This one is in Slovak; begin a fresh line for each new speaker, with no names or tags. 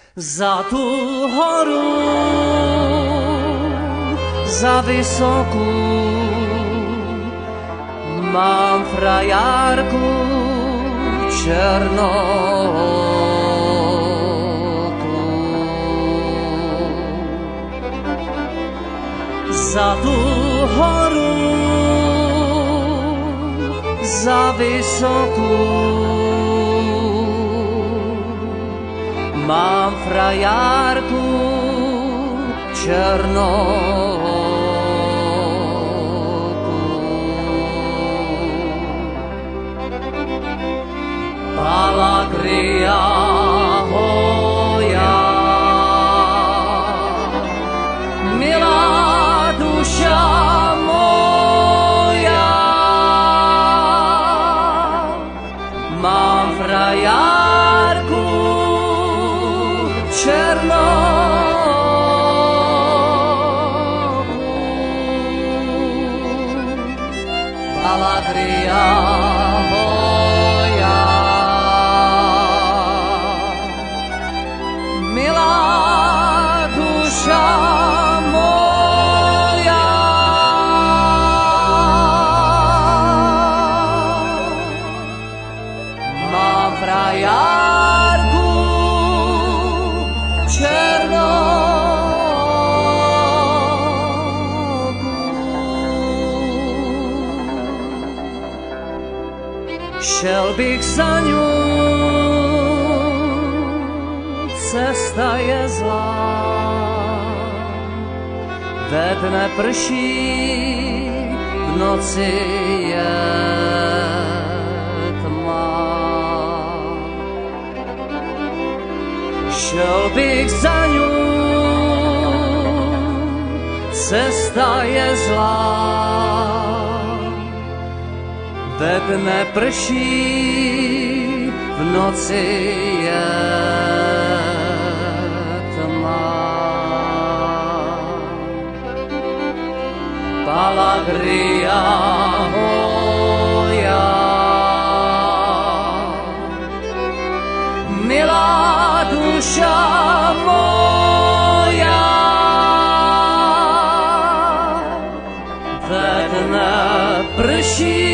Za tú horu, za vysokú, mám frajarku černokú. Za tú horu, za vysokú, mám frajarku černokú. Alegria moja, milá duša moja, mám frajarku černokú. Alegria moja, milá duša moja, mám frajarku černokú. Šel bych za ňu, cesta je zlá, ve dne prší, v noci je tma. Šel bych za ňu, cesta je zlá, ve dne prší, v noci je alegria moja, milá duša moja, ve dne prší,